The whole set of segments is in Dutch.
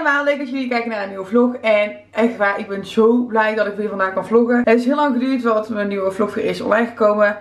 allemaal, leuk dat jullie kijken naar een nieuwe vlog. En echt waar, ik ben zo blij dat ik weer vandaag kan vloggen. Het is heel lang geduurd wat mijn nieuwe vlog weer is online gekomen.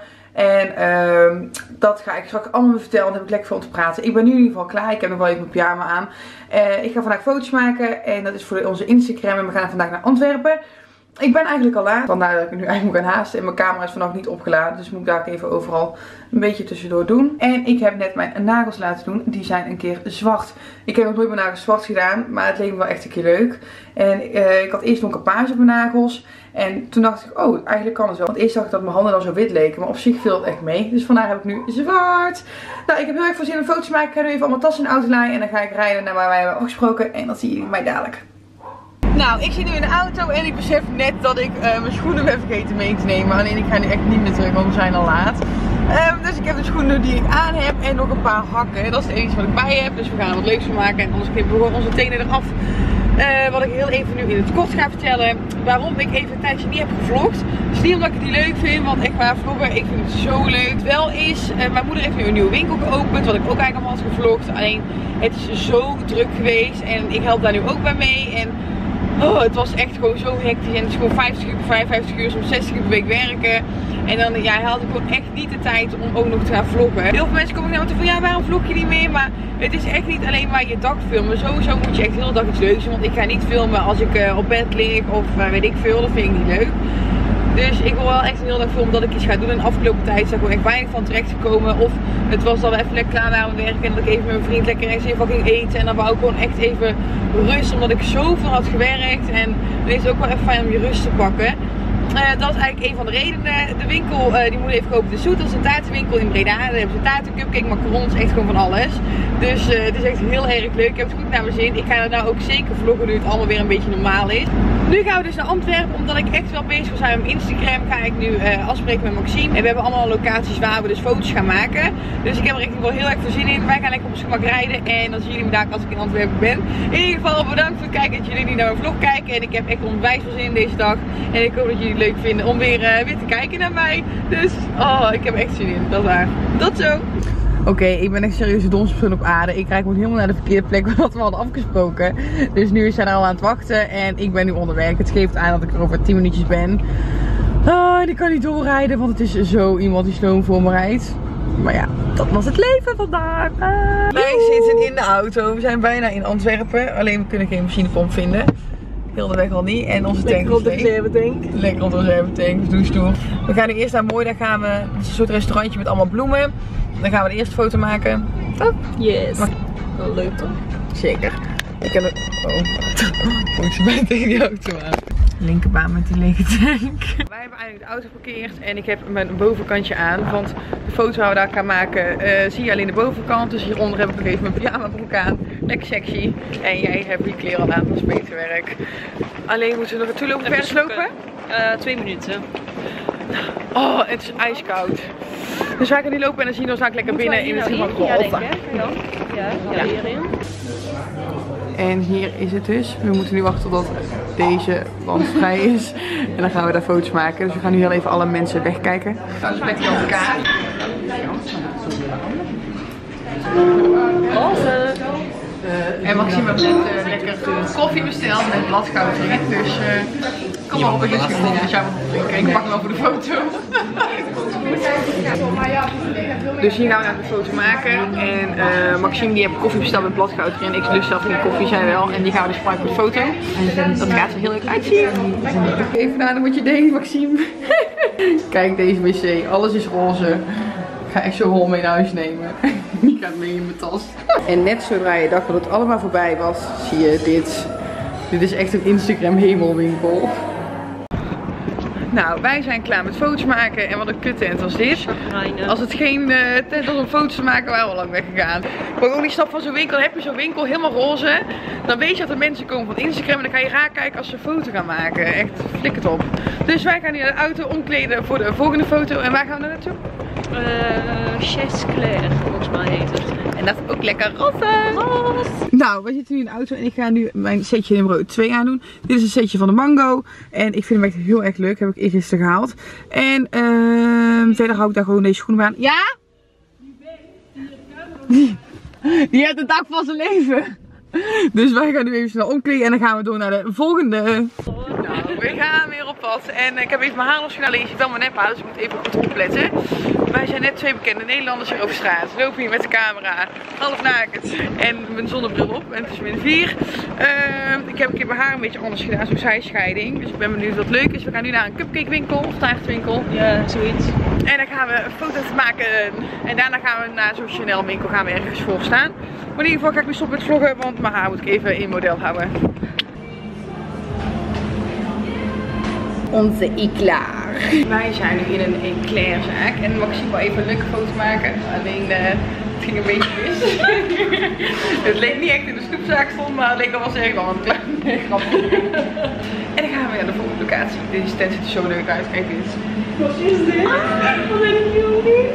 En dat ga ik straks allemaal vertellen, want daar heb ik lekker veel om te praten. Ik ben nu in ieder geval klaar, ik heb nog wel even mijn pyjama aan. Ik ga vandaag foto's maken en dat is voor onze Instagram en we gaan vandaag naar Antwerpen. Ik ben eigenlijk al laat, vandaar dat ik nu eigenlijk moet gaan haasten. En mijn camera is vanaf niet opgeladen, dus moet ik daar even overal een beetje tussendoor doen. En ik heb net mijn nagels laten doen, die zijn een keer zwart. Ik heb nog nooit mijn nagels zwart gedaan, maar het leek me wel echt een keer leuk. En ik had eerst donkerpaars op mijn nagels. En toen dacht ik, oh, eigenlijk kan het wel. Want eerst dacht ik dat mijn handen dan zo wit leken, maar op zich viel het echt mee. Dus vandaar heb ik nu zwart. Nou, ik heb heel erg veel zin in foto's maken. Ik ga nu even allemaal tassen in de auto laaien en dan ga ik rijden naar waar wij hebben afgesproken. En dan zie jullie mij dadelijk. Nou, ik zit nu in de auto en ik besef net dat ik mijn schoenen ben vergeten mee te nemen. Alleen ik ga nu echt niet meer terug, want we zijn al laat. Dus ik heb de schoenen die ik aan heb en nog een paar hakken. Dat is het enige wat ik bij heb. Dus we gaan er wat leuks van maken en anders knippen we gewoon onze tenen eraf. Wat ik heel even nu in het kort ga vertellen. Waarom ik even een tijdje niet heb gevlogd. Dus niet omdat ik het niet leuk vind, want echt waar vloggen, ik vind het zo leuk. Wel is, mijn moeder heeft nu een nieuwe winkel geopend, wat ik ook eigenlijk allemaal had gevlogd. Alleen het is zo druk geweest en ik help daar nu ook bij mee. En oh, het was echt gewoon zo hectisch en het is gewoon 50 uur per 55 uur, soms 60 uur per week werken. En dan had ik gewoon echt niet de tijd om ook nog te gaan vloggen. Heel veel mensen komen naar me toe van ja, waarom vlog je niet meer? Maar het is echt niet alleen maar je dag filmen. Sowieso moet je echt heel de dag iets leuks doen. Want ik ga niet filmen als ik op bed lig of weet ik veel. Dat vind ik niet leuk. Dus ik wil wel echt een hele dag filmen dat ik iets ga doen. En de afgelopen tijd is er gewoon echt weinig van terecht gekomen. Of het was dat we even lekker klaar waren met werken. En dat ik even met mijn vriend lekker ergens even ging eten. En dan wou ik gewoon echt even rust. Omdat ik zoveel had gewerkt. En dan is het ook wel even fijn om je rust te pakken. Dat is eigenlijk een van de redenen. De winkel die moet even kopen de Zoet. Dat is een taartenwinkel in Breda. Daar hebben ze taarten, cupcake, macarons, echt gewoon van alles. Dus het is echt heel erg leuk. Ik heb het goed naar mijn zin. Ik ga er nou ook zeker vloggen nu het allemaal weer een beetje normaal is. Nu gaan we dus naar Antwerpen. Omdat ik echt wel bezig wil zijn met mijn Instagram. Ga ik nu afspreken met Maxime. En we hebben allemaal locaties waar we dus foto's gaan maken. Dus ik heb er echt wel heel erg veel zin in. Wij gaan lekker op ons gemak rijden. En dan zien jullie me daar als ik in Antwerpen ben. In ieder geval bedankt voor het kijken dat jullie niet naar mijn vlog kijken. En ik heb echt onwijs veel zin in deze dag. En ik hoop dat jullie het leuk vinden om weer te kijken naar mij. Dus oh, ik heb echt zin in. Dat is waar. Tot zo. Oké, ik ben echt serieus de domste persoon op aarde. Ik rijd gewoon helemaal naar de verkeerde plek wat we hadden afgesproken. Dus nu zijn we al aan het wachten en ik ben nu onderweg. Het geeft aan dat ik er over 10 minuutjes ben. En ik kan niet doorrijden, want het is zo iemand die sloom voor me rijdt. Maar ja, dat was het leven vandaag. Wij zitten in de auto. We zijn bijna in Antwerpen. Alleen we kunnen geen benzinepomp vinden. Heel de weg al niet. En onze tank lekker op de reservetank. Lekker op de reservetank. Dus doe. We gaan nu eerst naar Mooi. Daar gaan we. Het is een soort restaurantje met allemaal bloemen. Dan gaan we de eerste foto maken. Oh. Yes. Wel leuk toch? Zeker. Ik kan het. Oh. Moet ze bijna tegen die auto aan. Linkerbaan met die lege tank. Wij hebben eigenlijk de auto geparkeerd en ik heb mijn bovenkantje aan. Want de foto waar we daar gaan maken zie je alleen de bovenkant. Dus hieronder heb ik nog even mijn pyjama broek aan. Lekker sexy. En jij hebt je kleren al aan, dat is beter werk. Alleen moeten we nog naartoe lopen. Ver slopen? 2 minuten. Oh, het is ijskoud. Dus wij gaan nu lopen en dan zien we ons lekker binnen in het gemak. Ja, hierin. En hier is het dus. We moeten nu wachten tot deze wand vrij is. En dan gaan we daar foto's maken. Dus we gaan nu heel even alle mensen wegkijken. Nou, dus lekker op elkaar. En Maxime heeft net lekker koffie besteld met bladgoud erin. Dus kom maar op, ik is gevonden. Dus jij mag nog drinken. Ik pak hem wel voor de foto. Dus hier gaan we de foto maken. En Maxime die heeft koffie besteld met bladgoud erin. Ik lust zelf geen koffie, zij wel. En die gaan we dus gebruiken voor de foto. Dat gaat er heel leuk uitzien. Even naar wat je deed, Maxime. Kijk deze wc, alles is roze. Ik ga echt zo rol mee naar huis nemen. Die gaat mee in mijn tas. En net zodra je dacht dat het allemaal voorbij was, zie je dit. Dit is echt een Instagram hemelwinkel. Nou, wij zijn klaar met foto's maken en wat een kuttent was dit. Als het geen tent was om foto's te maken, waren we al lang weggegaan. Maar ook die stap van zo'n winkel, dan heb je zo'n winkel helemaal roze. Dan weet je dat er mensen komen van Instagram en dan kan je raar kijken als ze een foto gaan maken. Echt, flik het op. Dus wij gaan nu naar de auto omkleden voor de volgende foto. En waar gaan we naartoe? Chess Claire, volgens mij heet het. En dat is ook lekker roze. Nou, wij zitten nu in de auto en ik ga nu mijn setje nummer 2 aandoen. Dit is een setje van de Mango. En ik vind hem echt heel erg leuk. Heb ik eergisteren gehaald. En verder hou ik daar gewoon deze schoenen aan. Ja? Die heeft de dag van zijn leven. Dus wij gaan nu even snel omkleden en dan gaan we door naar de volgende. Nou, we gaan weer op pad. En ik heb even mijn haar losgedaan. Je ziet wel mijn nephaar, dus ik moet even goed opletten. Wij zijn net 2 bekende Nederlanders hier over straat. We lopen hier met de camera, half nakend. En mijn zonnebril op. En het is min 4. Ik heb een keer mijn haar een beetje anders gedaan, zo'n zijscheiding. Dus ik ben benieuwd wat leuk is. We gaan nu naar een cupcake winkel, of taartwinkel. Ja, zoiets. En dan gaan we foto's maken. En daarna gaan we naar zo'n Chanel winkel, gaan we ergens voor staan. Maar in ieder geval ga ik nu stoppen met vloggen, want mijn haar moet ik even in model houden. Onze Eclair. Wij zijn nu in een Eclairzaak en Maxime wil even een leuke foto maken. Alleen het ging een beetje mis. Het leek niet echt in de snoepzaak stond, maar het leek al wel erg dan een klein grapje. En dan gaan we naar de volgende locatie. Deze tent ziet er zo leuk uit. Kijk eens. Wat is dit? Wat ben ik hier?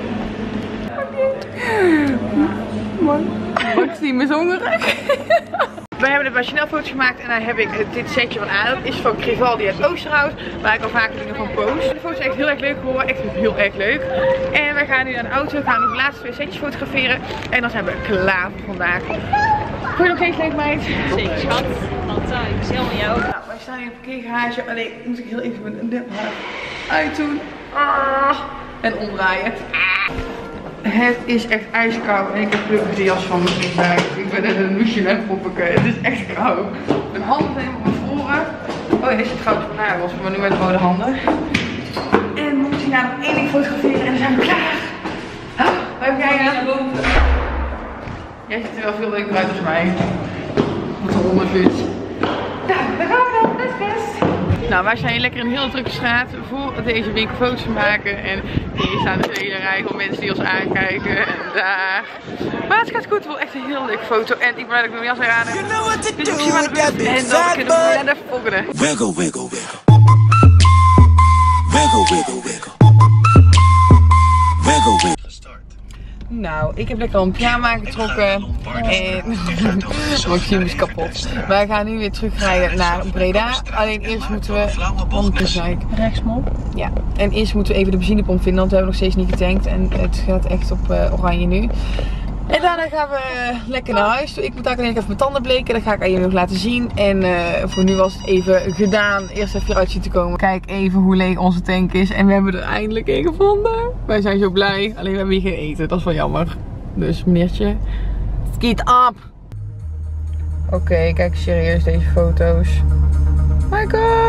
Maxime is hongerig. Wij hebben net bij Chanel foto's gemaakt en dan heb ik dit setje van aan. Dat is van Grivaldi uit Oosterhout, waar ik al vaker dingen van post. De foto's zijn echt heel erg leuk geworden, echt heel erg leuk. En wij gaan nu naar de auto, we gaan nu de laatste 2 setjes fotograferen. En dan zijn we klaar voor vandaag. Vond je nog geen leuk, meid? Zeker, schat. Want ik is helemaal jou. Nou, wij staan hier op een parkeergarage. Alleen moet ik heel even mijn nephaar uitdoen. En omdraaien. Het is echt ijskoud en ik heb gelukkig de jas van me bij. Ik ben in een Michelin poppeke. Het is echt koud. Mijn handen zijn helemaal bevroren. Oh ja, dit is het goud van haar was, maar nu met de rode handen. En we moeten hier nog 1 ding fotograferen en dan zijn we klaar. Waar heb jij aan? Jij ziet er wel veel leuker uit als mij. Wat een hondenfut. Nou, daar gaan we dan. Let's go. Nou, wij zijn hier lekker in een hele drukke straat voor deze winkel foto's te maken. En hier staan de hele rij van mensen die ons aankijken. En daar. Maar het gaat goed, het wordt echt een heel leuke foto. En ik ben blij dat ik mijn jas weer aan heb. Dus ik zie maar de buurt. En dan kunnen we naar de volgende. Wiggle, wiggle, wiggle. Wiggle, wiggle, wiggle. Wiggle, wiggle. Nou, ik heb lekker al een pyjama aangetrokken en Maxime is kapot. Wij gaan nu weer terugrijden naar Breda. Alleen eerst moeten we... Rechtsmop. Ja, en eerst moeten we even de benzinepomp vinden, want we hebben nog steeds niet getankt. En het gaat echt op oranje nu. En daarna gaan we lekker naar huis. Ik moet eigenlijk even mijn tanden bleken. Dat ga ik aan jullie nog laten zien. En voor nu was het even gedaan. Eerst even eruit zien te komen. Kijk even hoe leeg onze tank is. En we hebben er eindelijk een gevonden. Wij zijn zo blij. Alleen we hebben hier geen eten. Dat is wel jammer. Dus meneertje, skeet op. Oké, kijk serieus deze foto's. My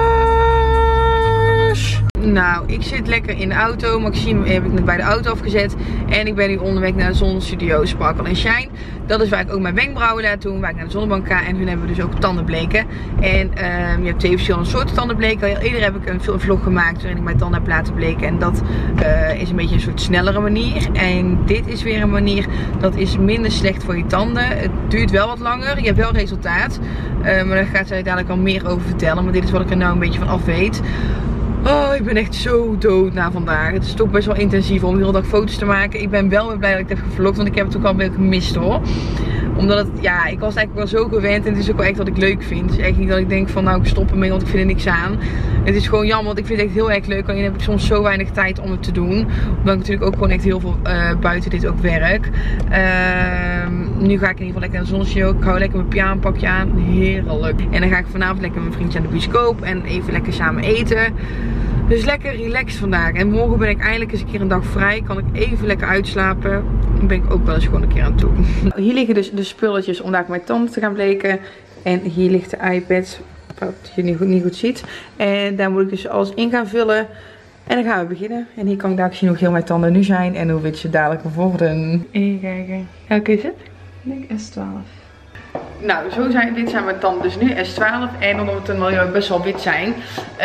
gosh. Nou, ik zit lekker in de auto. Maxime heb ik net bij de auto afgezet. En ik ben nu onderweg naar de Zonnestudio Sparkle & Shine. Dat is waar ik ook mijn wenkbrauwen laat doen. Waar ik naar de zonnebank ga. En hun hebben we dus ook tandenbleken. En je hebt 2 verschillende soorten tandenbleken. Al eerder heb ik een vlog gemaakt waarin ik mijn tanden heb laten bleken. En dat is een beetje een soort snellere manier. En dit is weer een manier dat is minder slecht voor je tanden. Het duurt wel wat langer. Je hebt wel resultaat. Maar daar gaat zij dadelijk al meer over vertellen. Maar dit is wat ik er nou een beetje van af weet. Oh, ik ben echt zo dood na vandaag. Het is toch best wel intensief om de hele dag foto's te maken. Ik ben wel weer blij dat ik het heb gevlogd, want ik heb het ook al een beetje gemist hoor. Omdat het, ja, ik was eigenlijk wel zo gewend en het is ook wel echt wat ik leuk vind. Het is echt niet dat ik denk van nou ik stop ermee, want ik vind er niks aan. Het is gewoon jammer, want ik vind het echt heel erg leuk. Alleen heb ik soms zo weinig tijd om het te doen. Omdat ik natuurlijk ook gewoon echt heel veel buiten dit ook werk. Nu ga ik in ieder geval lekker naar de Zonnestudio. Ik hou lekker mijn pyjamapakje aan. Heerlijk. En dan ga ik vanavond lekker met mijn vriendje aan de bioscoop. En even lekker samen eten. Dus lekker relaxed vandaag. En morgen ben ik eindelijk eens een keer een dag vrij. Kan ik even lekker uitslapen. Dan ben ik ook wel eens gewoon een keer aan toe. Hier liggen dus de spulletjes om daar mijn tanden te gaan bleken. En hier ligt de iPad. Wat je niet goed ziet. En daar moet ik dus alles in gaan vullen. En dan gaan we beginnen. En hier kan ik daar zien hoe geel mijn tanden nu zijn. En hoe wit ze dadelijk worden. Even kijken. Welke is het? Ik denk S12. Nou, dit zijn mijn tanden dus nu, S12. En omdat het dan best wel wit zijn,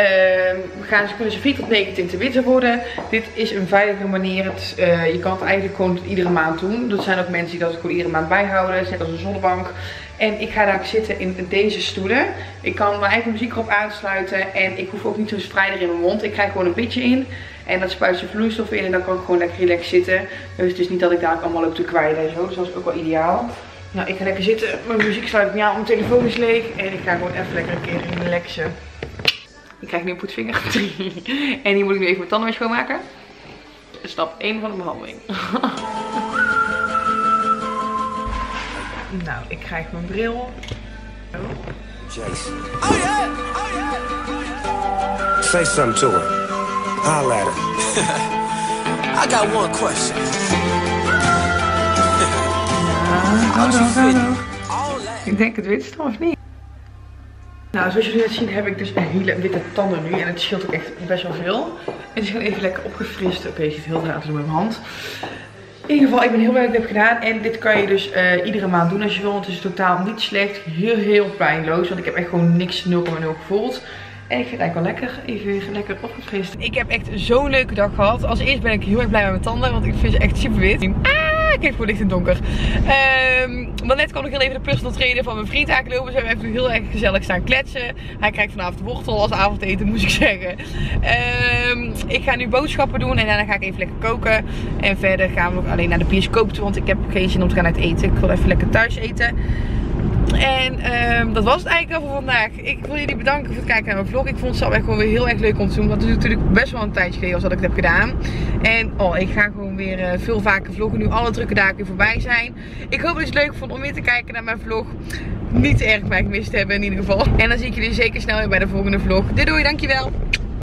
kunnen ze 4 tot 9 tinten witter worden. Dit is een veilige manier. Je kan het eigenlijk gewoon iedere maand doen. Er zijn ook mensen die dat gewoon iedere maand bijhouden, net als een zonnebank. En ik ga daar zitten in deze stoelen. Ik kan mijn eigen muziek erop aansluiten. En ik hoef ook niet zo'n spreider in mijn mond. Ik krijg gewoon een pitje in. En dat spuit ze vloeistof in. En dan kan ik gewoon lekker relaxed zitten. Dus het is niet dat ik daar allemaal loop te kwijlen en zo. Dus dat is ook wel ideaal. Nou, ik ga lekker zitten. Mijn muziek sluit ik niet aan. Mijn telefoon is leeg. En ik ga gewoon even lekker een keer relaxen. Ik krijg nu een poetsvinger. En hier moet ik nu even mijn tanden mee schoonmaken. Stap 1 van de behandeling. Nou, ik krijg mijn bril. Jason. Oh yeah! Oh yeah! Oh yeah! Say something to her. Holla at her. I got one question. Ik denk het witste of niet? Nou, zoals jullie net zien heb ik dus een hele witte tanden nu. En het scheelt ook echt best wel veel. En ze gaan even lekker opgefrist. Oké, je ziet heel raar te doen met mijn hand. In ieder geval, ik ben heel blij dat ik het heb gedaan. En dit kan je dus iedere maand doen als je wil. Want het is totaal niet slecht. Heel pijnloos. Want ik heb echt gewoon niks 0,0 gevoeld. En ik vind het eigenlijk wel lekker. Even lekker opgefrist. Ik heb echt zo'n leuke dag gehad. Als eerst ben ik heel erg blij met mijn tanden. Want ik vind ze echt super wit. Ik heb gewoon licht in het donker. Maar net kwam nog heel even de personal trainer van mijn vriend aangelopen. Dus we hebben even heel erg gezellig staan kletsen. Hij krijgt vanavond wortel als avondeten, moest ik zeggen. Ik ga nu boodschappen doen en daarna ga ik even lekker koken. En verder gaan we nog alleen naar de bioscoop toe, want ik heb geen zin om te gaan uit eten. Ik wil even lekker thuis eten. En dat was het eigenlijk al voor vandaag. Ik wil jullie bedanken voor het kijken naar mijn vlog. Ik vond het zelf echt gewoon weer heel erg leuk om te doen. Want het is natuurlijk best wel een tijdje geleden als dat ik het heb gedaan. En ik ga gewoon weer veel vaker vloggen. Nu alle drukke dagen weer voorbij zijn. Ik hoop dat je het leuk vond om weer te kijken naar mijn vlog. Niet te erg mij gemist hebben in ieder geval. En dan zie ik jullie zeker snel weer bij de volgende vlog. Doei, dankjewel.